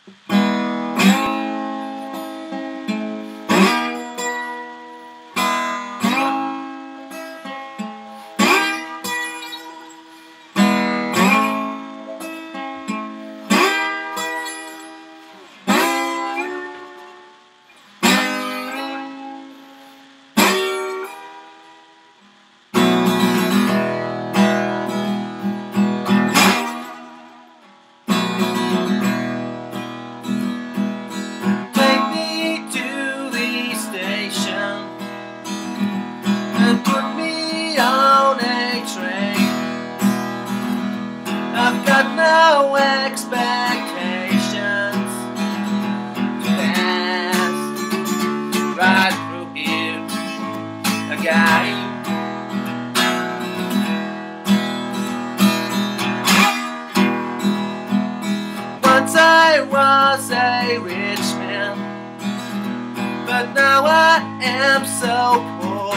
And put me on a train. I've got no expectations to pass right through here again. Once I was a rich man, but now I am so poor.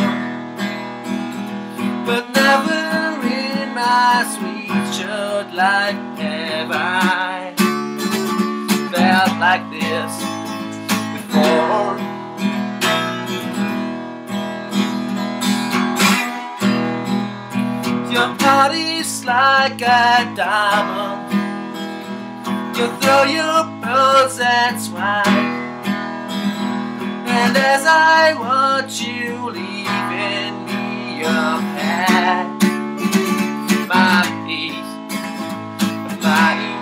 But never in my sweet short life have I felt like this before. Your body's like a diamond. You throw your pearls and swine. And as I watch you leaving me up at my peace of mind.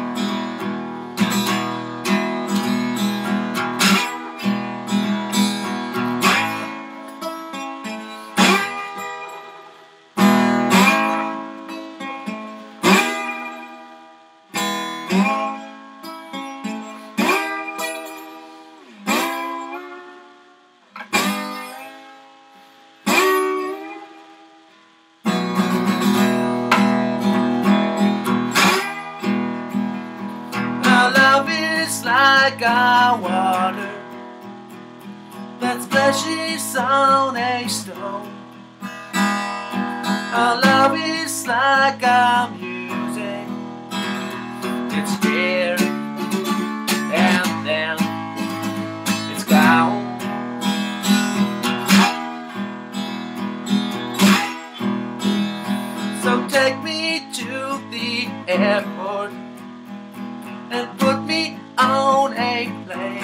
Like our water that splashes on a stone. Our love is like our music. It's here and then it's gone. So take me to the airport and put me on a plane.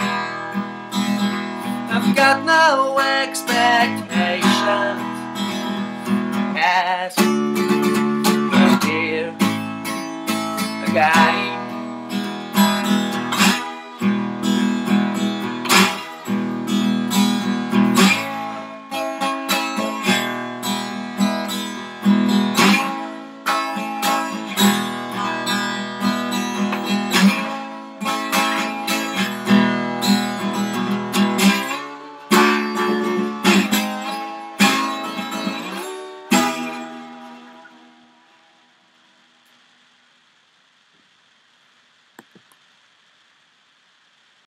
I've got no expectations.